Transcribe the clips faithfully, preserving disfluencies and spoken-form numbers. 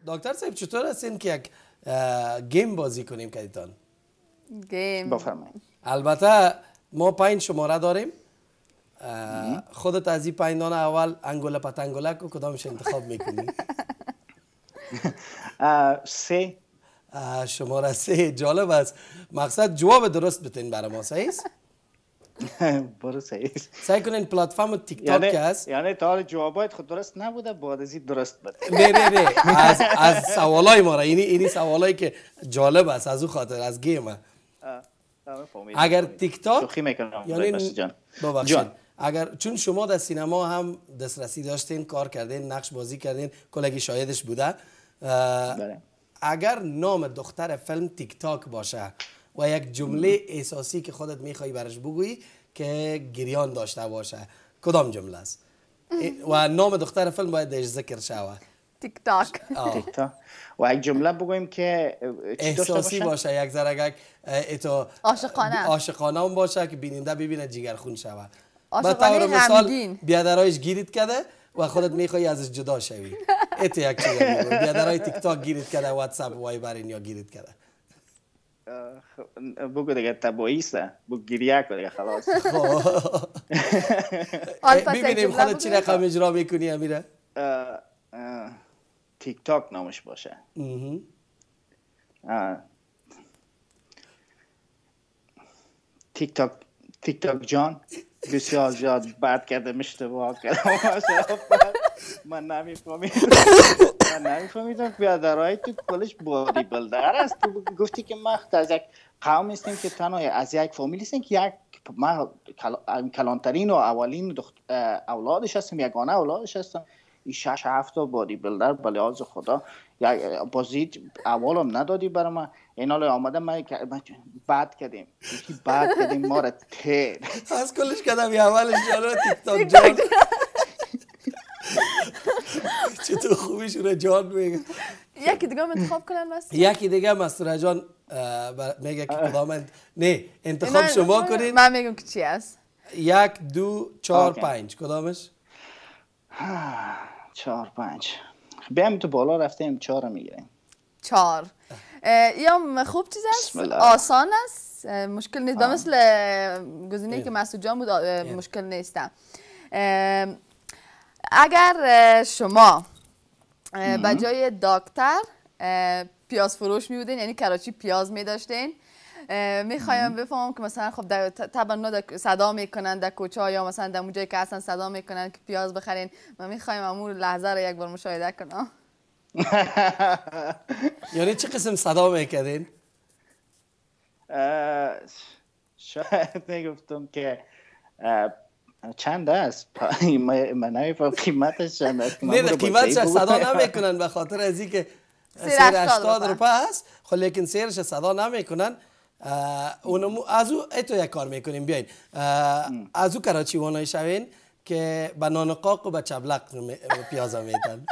دکتر صاحب چطور هستین که یک گیم بازی کنیم کدیتان؟ گیم بفرمایید. البته ما پنج شماره داریم. خودت از این پنج دانه اول انگوله پتنگوله کو کدامش انتخاب میکنی؟ سه. شماره سه جالب است. مقصد جواب درست بتین برای ما. صحیح است؟ برو صحیح. سعی کنین پلتفرم تیک تاک که هست. یعنی تا حالا جوابات خود درست نبوده، بعد از این درست بده. نه نه نه از از سوالای ما را، اینی اینی سوالایی که جالب است از او خاطر از گیم. اگر تیک تاک شوخی میکنم یعنی جان. ببخشید اگر چون شما در سینما هم دسترسی داشتین، کار کردین، نقش بازی کردین، کلگی شاهدش بوده. اگر نام دختر فیلم تیک تاک باشه و یک جمله اساسی که خودت میخوای برش بگویی که گریان داشته باشه، کدام جمله است؟ و نام دختر فیلم باید درش ذکر شوه. تیک تاک. تیک تاک. و یک جمله بگوییم که احساسی باشه، یک ذره ایتو عاشقانه عاشقانه هم باشه که بیننده ببینه جگرخون شوه. عاشقانه غمگین. بیادرایش گیرید کرده و خودت میخوای ازش جدا شوی. ایت یک چیز میگم. بیادرای تیک تاک گیرید کرده، واتساپ وایبر یا گیرید کرده. بگو دیگه تبایی است. بگو گریه کن دیگه خلاص. ببینیم خودت چی رقم اجرا میکنی امیره؟ تیک تاک نامش باشه. تیک تاک تیک تاک جان بسیار زیاد بد کردم، اشتباه کردم. من نمیفهمیدم من نمیفهمیدم بیادرهای تو کلش بادی بلدر است. تو گفتی که ما از یک قوم هستیم که تنها از یک فامیل هستیم که یک ما کلانترین و اولین اولادش هستم، یگانه اولادش هستم. این شش هفت بادی بلدر به لحاظ خدا بازی اولم ندادی برای من. این حالا آمده من بعد کردیم یکی بعد کردیم ما را تیر از کلش کردم یه اولش جانو تیک تاک جان. چطور خوبیش رو جان میگه. یکی دیگه انتخاب کنن مستور؟ یکی دیگه مستور جان میگه که کدام نه انتخاب شما کنین. من میگم که چی است. یک دو چهار پنج کدامش؟ چهار پنج بیام تو بالا رفتیم چهار میگیریم. چهار یا خوب چیز است، آسان است، مشکل نیست. به مثل گزینه‌ای که مسعود جان بود مشکل نیست. اگر شما به جای دکتر پیاز فروش می بودین، یعنی کراچی پیاز می داشتین، میخوایم بفهمم که مثلا خب طبعا صدا میکنن در کوچه ها یا مثلا در اون جایی که اصلا صدا میکنن که پیاز بخرین، ما میخوایم امور لحظه رو یک بار مشاهده کنم. یعنی چه قسم صدا میکردین؟ شاید میگفتم که چند است؟ من نمیفهم قیمتش چند است. نه قیمتش صدا نمیکنن به خاطر از این که سیر هشتاد روپه هست. خب لیکن سیرش صدا نمیکنن. اونمو از او ایتو یک کار میکنیم بیاین از او کراچی وانای شوین که به نانقاق و به چبلق پیازا میتن.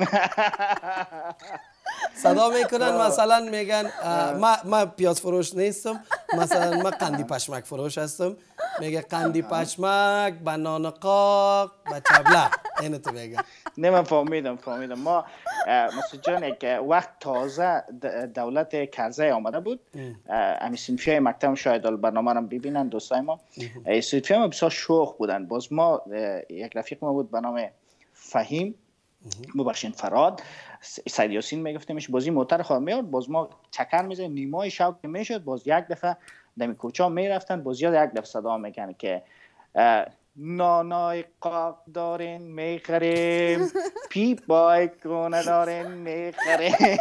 صدا میکنن مثلا میگن ما ما پیاز فروش نیستم، مثلا ما قندی پشمک فروش هستم. میگه قندی پشمک به نانقاق به چبلق. اینو تو میگه. نه من فهمیدم فهمیدم. ما مسعود جان یک وقت تازه دولت کرزی آمده بود، امی صنفی های مکتب شاید برنامه رو ببینن دوستای ما. صنفی ما بسیار شوخ بودن. باز ما یک رفیق ما بود به نام فهیم مبخشین فراد سید یاسین میگفتیمش، بازی موتر خواه میاد، باز ما چکر میزنیم نیمای شب میشد، باز یک دفعه دمی کوچه میرفتن، باز یاد یک دفعه صدا میکنه که نانای قاق دارین میخریم، پیپای کنه دارین میخریم.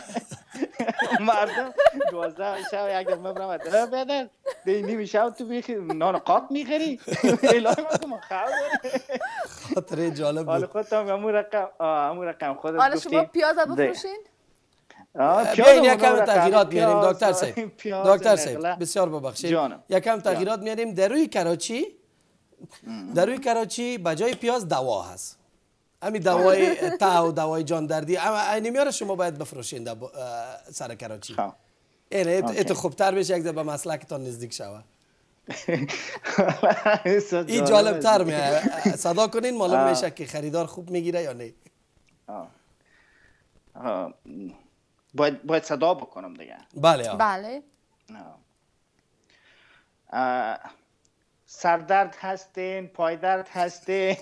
مردم دوازده شب یک دفعه برام اه بدن دی نیمی شب تو میخری نان قاق میخری. الهی ما خواهد خاطره جالب بود. حالا خودت هم همون رقم همون رقم خودت حالا شما پیاز بفروشین؟ بیاین یکم تغییرات میاریم دکتر صاحب. دکتر صاحب بسیار ببخشید یکم تغییرات میاریم. در روی کراچی در روی کراچی بجای پیاز دوا هست. همین دوای تا و دوای جان دردی اینی میاره شما باید بفروشین در سر کراچی. اینه ایتو خوبتر بشه یک در به مسلکتان نزدیک شوه. این جالب تر میه. صدا کنین معلوم میشه که خریدار خوب میگیره یا نه. باید باید صدا بکنم دیگه. بله بله. سردرد هستین، پای درد هستین،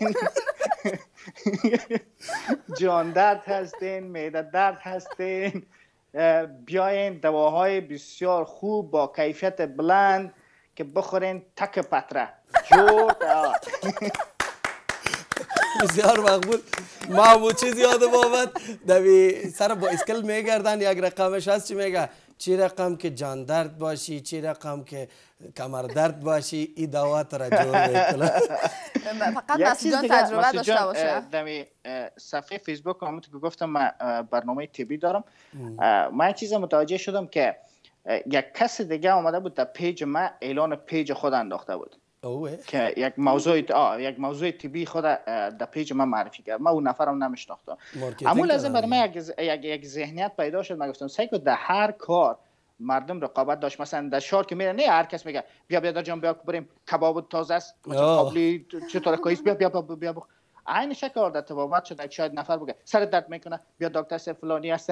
جان درد هستین، معده درد هستین، بیاین دواهای بسیار خوب با کیفیت بلند که بخورین تک پتره جور. بسیار مقبول. ما مو چیز یادم آمد دوی سر با اسکل میگردن یک رقمش هست چی میگه چی رقم که جان درد باشی چی رقم که کمر درد باشی ای دوا را جور میکنه. فقط مسعود جان تجربه داشته باشه. دمی صفحه فیسبوک همون که گفتم من برنامه طبی دارم. من یک چیز متوجه شدم که یک کس دیگه آمده بود در پیج من اعلان پیج خود انداخته بود که یک موضوع یک موضوع طبی خود در پیج من معرفی کرد. من اون نفرم نمیشناختم. اما لازم برای من یک یک ذهنیت پیدا شد. من گفتم سعی کن در هر کار مردم رقابت داشت. مثلا در شهر که میره نه هر کس میگه بیا بیا جان بیا بریم کباب تازه است قبلی چطور کایس بیا بیا بیا بیا عین شکل در تبابت شد. شاید نفر بگه سر درد میکنه بیا دکتر سه فلانی هست.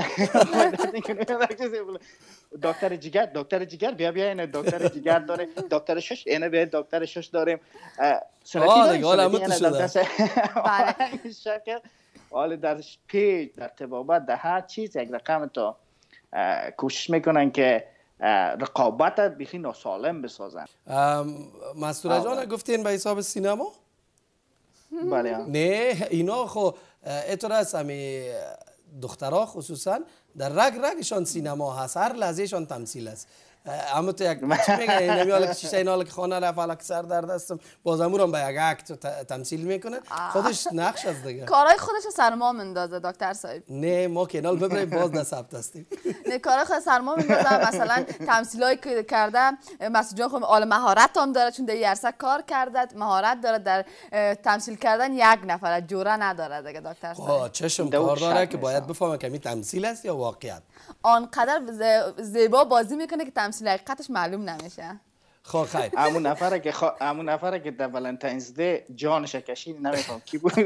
دکتر جگر دکتر جگر بیا بیا اینه دکتر جگر داره. دکتر شش اینه بیا دکتر شش داریم. سنتی داریم شکل حالا در پیج در تبابت در هر چیز یک رقم تو کوشش میکنن که رقابت بیخی ناسالم بسازن. مسعود جان گفتین به حساب سینما؟ بله. نه اینا خو اطور است همی دخترها خصوصا در رگ رگشان سینما هست. هر لحظهشان تمثیل است. اما تو یک چی میگه اینمی حالا که شیشه این حالا که خانه رفت حالا که سر درد هستم باز امورم به یک اکت تمثیل میکنه. خودش نقش است دیگه. کارهای خودش سرما مندازه دکتر صاحب. نه ما کنال ببریم باز در ثبت هستیم. نه کارهای خود سرما مندازه. مثلا تمثیلایی که کرده مسعود جان خود آل مهارت هم داره چون در یرسه کار کرده مهارت داره در تمثیل کردن. یک نفر جوره نداره دیگه دکتر صاحب. چشم کار داره که باید بفهمه که این تمثیل است یا واقعیت. آنقدر زیبا بازی میکنه که تمثیل حقیقتش معلوم نمیشه. خب خیر. همون نفره که خوا... همون نفره که در ولنتاینز دی جانش کشید نمیفهم کی بود.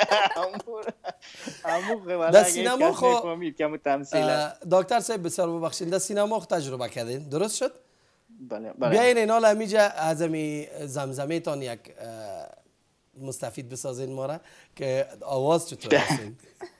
همون در سینما خو که تمثیل است. دکتر صاحب بسیار ببخشید در سینما خو تجربه کردین درست شد؟ بله بله. بیاین اینا لمیجا از می زمزمه تان یک مستفید بسازین ما را که آواز چطور هستین؟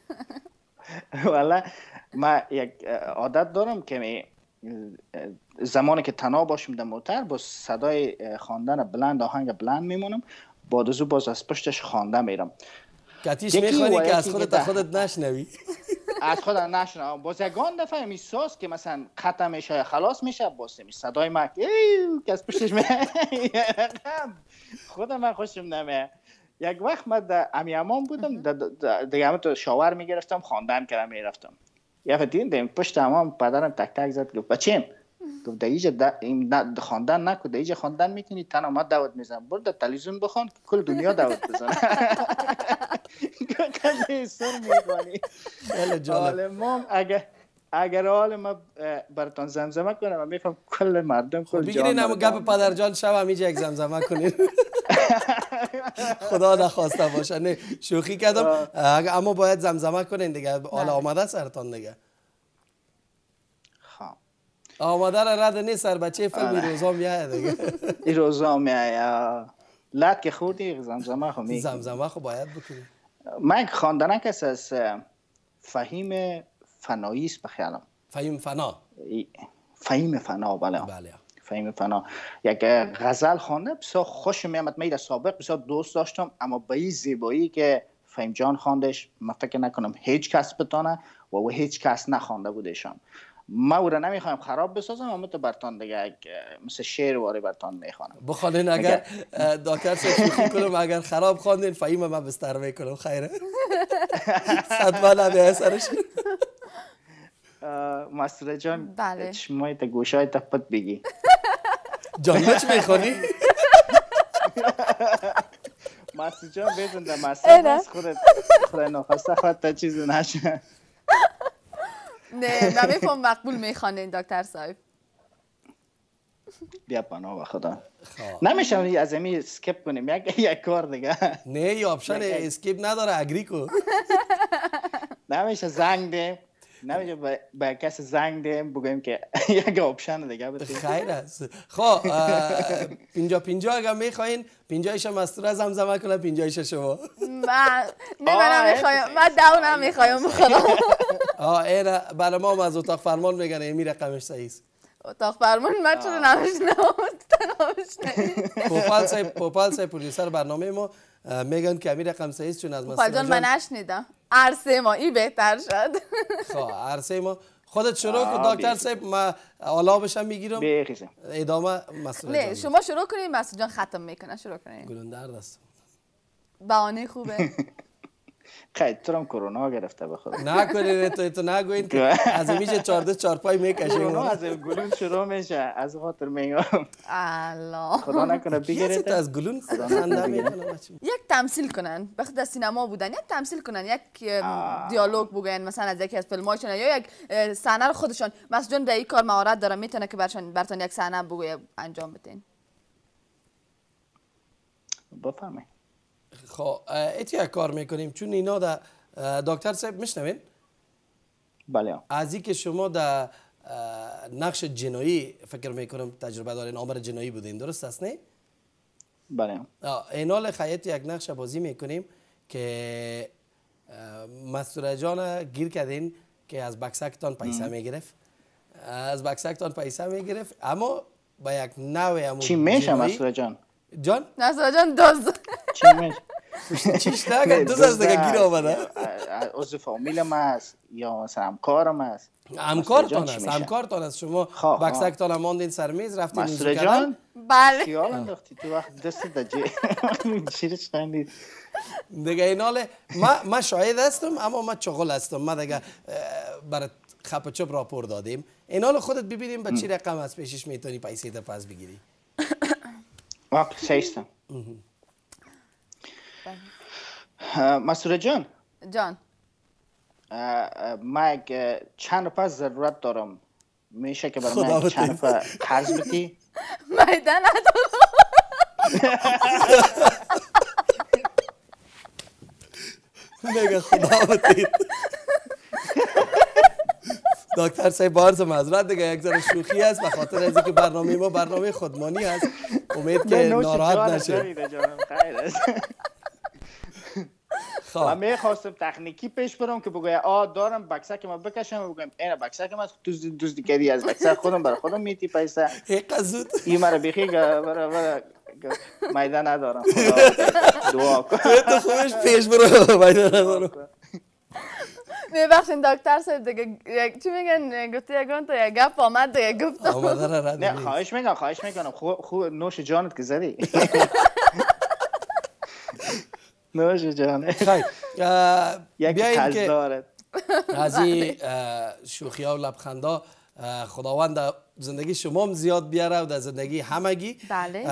والا من یک عادت دارم که زمانی که تنها باشم در موتر با صدای خواندن بلند آهنگ بلند میمونم بعد از او باز از پشتش خوانده میرم. کتیش میخوانی که از خودت خودت نشنوی؟ از خودم نشنوم. باز یگان دفعه میساز که مثلا ختم میشه خلاص میشه باز صدای من که از پشتش میاد خودم من خوشم نمیاد. یک وقت من در امیامان بودم دیگه همه تو شاور میگرفتم خواندن کردم میرفتم. یه فتین دیم پشت همام پدرم تک تک زد گفت بچیم گفت در اینجا این خواندن نکن در اینجا خواندن میکنی تنها ما دعوت میزنم برو در تلویزیون بخوان کل دنیا دعوت بزنه. کلی سر میکنی. حالا مام اگر اگر حال ما براتون زمزمه کنم و میفهم کل مردم کل جان بگیرین همون گپ پدر جان شب همیشه یک زمزمه کنین. خدا نخواسته باشه. نه شوخی کردم اما باید زمزمه کنین دیگه. حالا آماده سرتان دیگه. خب آماده را رد نیست سر بچه فیلم این روزا میایه دیگه. این روزا میایه لط که خوردی زمزمه خو میکنی. زمزمه خو باید بکنی. من خواندنه کس از فهیم فنایی است بخیالم. فهیم فنا. فهیم فنا بله. بله. فهیم فنا یک غزل خوانده بسیار خوش میامد. من در سابق بسیار دوست داشتم اما به این زیبایی که فهیم جان خواندش من فکر نکنم هیچ کس بتونه و او هیچ کس نخوانده بودشان. ما او را نمیخوایم خراب بسازم اما تو برتان دیگه مثل شعر واره برتان میخوانم. بخوانین اگر دکتر شوخی کنم اگر خراب خواندین فهیم من بستر میکنم خیره. صد من نمیه سرش. مسعود جان بله. چشمای تا گوشای تا پت بگی. جان چی میخوانی؟ مسعود جان بزن در مسعود خودت خودت نخواسته خودت تا چیز نشه. نه نمیفهم مقبول میخوانین دکتر صاحب. بیا پناه به خدا. نمیشه از امی اسکیپ کنیم یک یک کار دیگه. نه ای آپشن اسکیپ نداره اگری کو. نمیشه زنگ ده نمیشه به کسی زنگ دیم بگیم که یک آپشن دیگه بده. خیر است. خب پینجا پینجا اگر میخواین پینجایش مستور زمزمه کنه پینجایش شما. من نه من نمیخوایم، من دو نمیخوایم بخورم. آه اینا برای ما از اتاق فرمان میگن این رقمش صحیح است. اتاق فرمان من چرا نمیشنم؟ پوپال صاحب پوپال صاحب پرودوسر برنامه ما میگن که این رقم صحیح است چون از مستور جان من نشنیدم. عرصه ما این بهتر شد. خب عرصه ما خودت شروع کن دکتر صاحب، ما حالا بشم میگیرم ادامه مسئول نه شما شروع کنید مسئول جان ختم میکنه. شروع کنید. گلوندر دست بهانه خوبه. خیلی تو هم کرونا گرفته بخور نکنید تو تو نگوین که از میشه چهارده چارپای میکشیم. کرونا از گلون شروع میشه از خاطر میگم الله خدا نکنه بگیرید از گلون خنده میکنه. یک تمثیل کنن وقتی در سینما بودن یک تمثیل کنن یک دیالوگ بگن مثلا از یکی از فیلم‌هاشون یا یک صحنه رو خودشون مثلا جون در این کار مهارت داره میتونه که برشان براتون یک صحنه بگوی انجام بدین. بفهمید. خب ایتی یک کار میکنیم چون اینا در دکتر صاحب میشنوین؟ بله. از اینکه شما در نقش جنایی فکر میکنم تجربه دارین، آمر جنایی بودین، درست است نه؟ بله. اینال خیاط یک نقش بازی میکنیم که مستور جان گیر کردین که از بکسکتان پیسه میگرفت، از بکسکتان پیسه میگرفت اما با یک نوع چی میشه مستور جان؟ جان؟ مستور جان دوز. چی میشه؟ چیش نگه دوز از دیگه گیر آمده؟ عضو فامیلم هست یا مثلا همکارم هست؟ همکارتان است، همکارتان است. شما بکسکتان هم ماندین سر میز رفتین مستور جان؟ بله. خیال انداختی تو وقت دست دجی شیرش خندید دیگه ایناله ما ما شاهد هستم اما ما چغل هستم. ما دیگه برای خپ چپ راپور دادیم. ایناله خودت ببینیم به چی رقم از پیشش میتونی پیسه در پس بگیری. وقت سیستم. مستور جان جان ما یک چند روپه ضرورت دارم، میشه که برای من چند روپه قرض بدی؟ میده ندارم. میگه خدا بدید. دکتر صاحب بارز معذرت دیگه یک ذره شوخی است به خاطر از اینکه برنامه ما برنامه خودمانی است. امید که ناراحت نشه. من میخواستم تکنیکی پیش برم که بگویم آ دارم بکسک ما بکشم و بگویم اینه بکسک ما دزدی کردی از بکسک خودم برای خودم میتی پیسه حقیقت این مرا بیخی برای برای میدان ندارم دعا کن تو خوبش پیش برو میدان ندارم. میبخشین دکتر صاحب دیگه چی میگن گفتی یکان تو یک گپ آمد دیگه گفت آمده را رد نه خواهش میکنم خواهش میکنم خوب نوش جانت که زدی نوش جانت خیلی بیاییم که از این شوخی ها و لبخندا خداوند زندگی شما هم زیاد بیاره و در زندگی همگی. بله.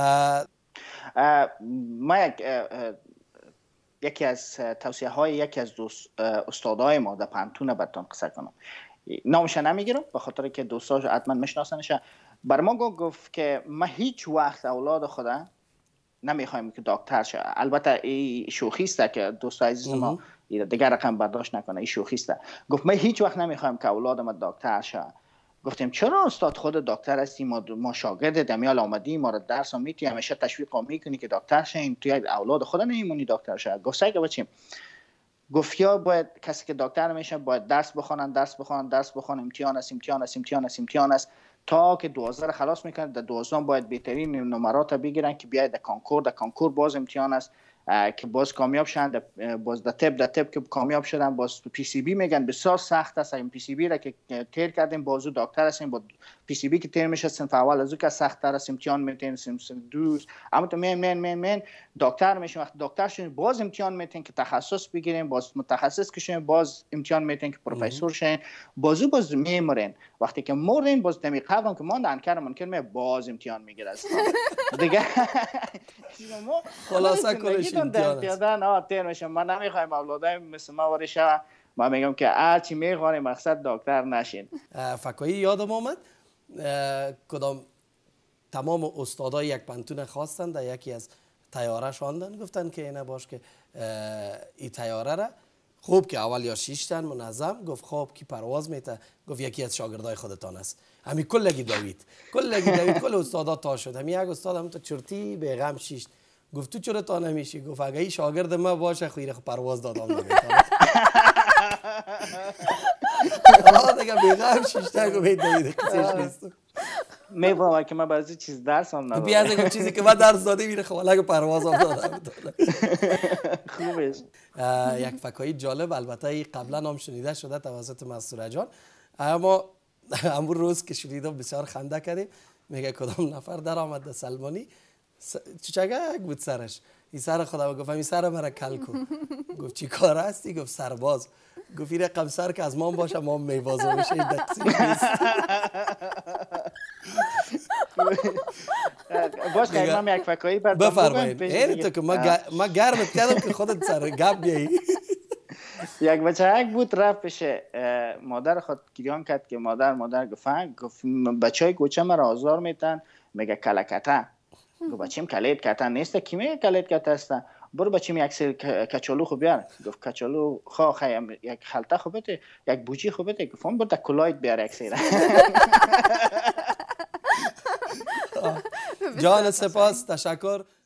ما یک یکی از توصیه های یکی از دوست استادای ما در پانتون براتون قصه کنم. نامش نمیگیرم به خاطر که دوستاش حتما میشناسنش. بر ما گفت که ما هیچ وقت اولاد خدا نمیخوایم که دکتر شه. البته این شوخی است که دوست عزیز ما دیگه رقم برداشت نکنه، این شوخی است. گفت ما هیچ وقت نمیخوایم که اولاد ما دکتر شه. گفتیم چرا استاد خود دکتر هستی، ما ما شاگرد دمیال آمدیم، ما رو درس میتی همیشه تشویق میکنی که دکتر شین، تو اولاد خود نمیمونی دکتر شه. گفت که بچیم گفت یا باید کسی که دکتر میشه باید درس بخونن درس بخونن درس بخونن امتحان است امتحان است امتحان است امتحان است تا که دوازده را خلاص میکنه. در دوازده باید بهترین نمرات بگیرن که بیاید در کانکور، در کانکور باز امتحان است که باز کامیاب شدن، باز در تپ در تپ که کامیاب شدن باز پی سی بی میگن بسیار سخت است. این پی سی بی را که تیر کردیم بازو دکتر هستیم، با پی سی بی که تیر میشه صنف اول از او که سخت تر است امتحان میتین صنف دوز اما تو من من من من دکتر میشیم. وقت دکتر شدیم باز امتحان میتین که تخصص بگیریم، باز متخصص کشیم، باز امتحان میتین که پروفسور شین، بازو باز میمرین. وقتی که مردین باز دمی قبل که ماندن کردم ممکن می باز امتحان میگیره است دیگه. خلاصه کنش امتحان آ تیر میشم. ما نمیخوایم اولادای مثل ما ورشه. ما میگم که هر چی میخوانیم مقصد دکتر نشین. فکایی یادم آمد کدام تمام استادای یک پانتون خواستن در یکی از تیاره شاندن، گفتن که اینه باش که این تیاره را خوب که اول یا شش تن منظم. گفت خوب کی پرواز میته؟ گفت یکی از شاگردای خودتان است. همین کلگی دوید کلگی دوید کل استادا تا شد. همین یک استاد هم تو چرتی به غم شیشت. گفت تو چرا تا نمیشی؟ گفت اگه این شاگرد ما باشه خیره پرواز دادم نمیتونه. آه دیگه به غم شیشته گفت دوید قصهش نیست. میفهمم که من برای چیز درس هم ندادم. بیاد دیگه چیزی که من درس داده میره خب الان پرواز هم دادم. خوبش. یک فکایی جالب، البته قبلا هم شنیده شده توسط مسعود جان، اما همون روز که شنیدم بسیار خنده کردیم. میگه کدام نفر در آمد سلمانی چچگک بود سرش، این سر خدا گفت این سر مرا کل کن. گفت چی کار هستی؟ گفت سرباز. گفت این رقم سر که از مام باشه مام میوازه میشه این دقیقی نیست. باش که امام یک فکایی بر بفرمایید. این تو که ما گرمت کردم که خودت سر گپ بیایی. یک بچه یک بود رفت پیش مادر خود گریان کرد که مادر مادر گفت گفت بچه های گوچه مرا آزار میتن. میگه کلکته. گفت بچیم کلیت کتن نیست. کی میگه کلیت کته است؟ برو بچیم یک سری کچالو خوب بیار. گفت کچالو خواه خواهیم یک خلطه خوب بده یک بوجی خوب بده. گفتم برو تا کلایت بیار یک سری. جان سپاس، تشکر.